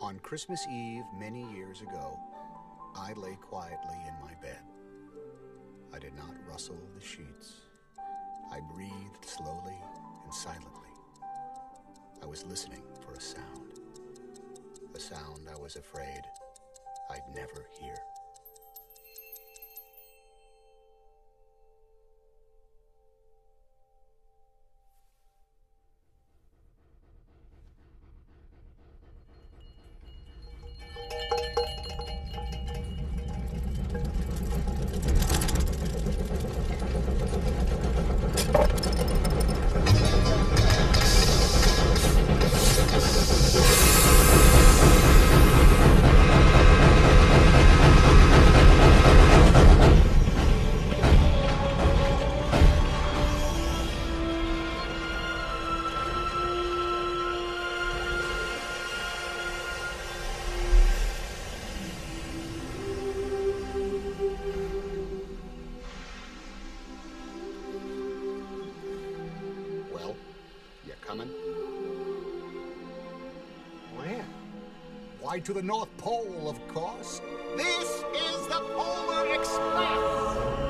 On Christmas Eve, many years ago, I lay quietly in my bed. I did not rustle the sheets. I breathed slowly and silently. I was listening for a sound I was afraid I'd never hear. Well, you coming? Where? Why, to the North Pole, of course. This is the Polar Express!